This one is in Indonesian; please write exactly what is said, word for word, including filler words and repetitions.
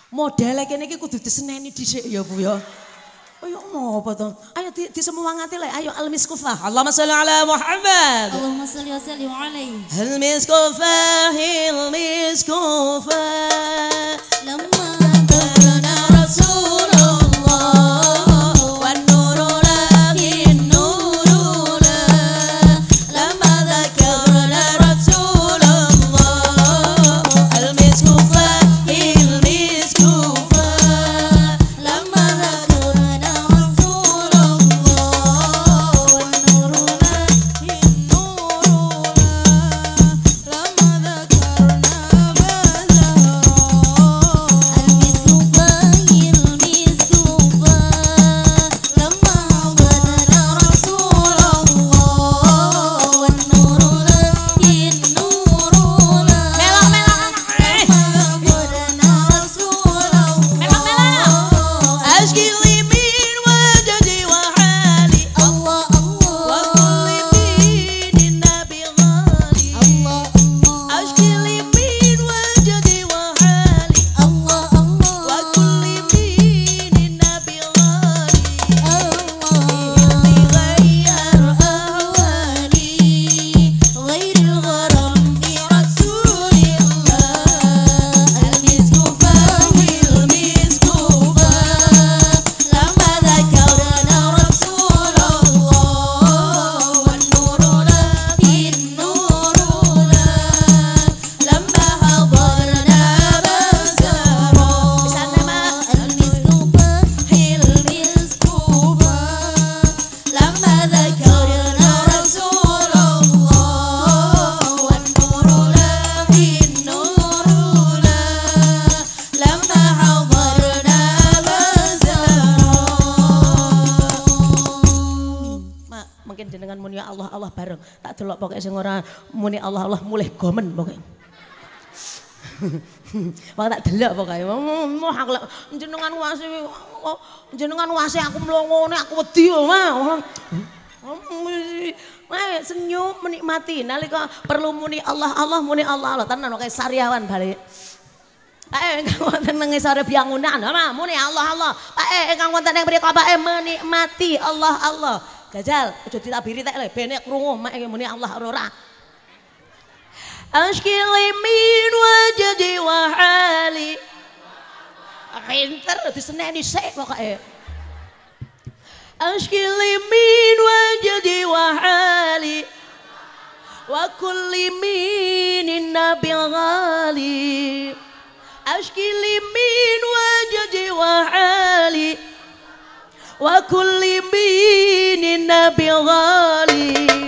Modele kene iki kudu diseneni dhisik ya Bu ya. Ayo ngopo to? Ayo di, disemangati le. Ayo al-miskufah. Allahumma shalli ala Muhammad. Allahumma shalli wa sallim alaihi. Al-miskufah, al-miskufah. Lamma kana Rasulullah. Pokoknya sing ora muni Allah Allah mulih gomen pokoknya. Wong tak delok pokoke. Moh aku lek jenengan wase jenengan wase aku mlongone aku wedi yo, Mas. Wah, senyum menikmati nalika perlu muni Allah Allah muni Allah Allah tenan kaya sariawan balik. Eh kang wonten nang sare biangunan, Mas, muni Allah Allah. Pak eh kang wonten ning mriko Pak menikmati Allah Allah. Gajal, aja ditabiri tek le benek krungu mak muni Allah ora. Ashkili min wajdi wa hali. Pinter diseneni sik pokoke. Ashkili min wajdi wa hali. Wa kulli min nabil ghali. Ashkili min wajdi wa hali. Wa kulli min nabil ghali.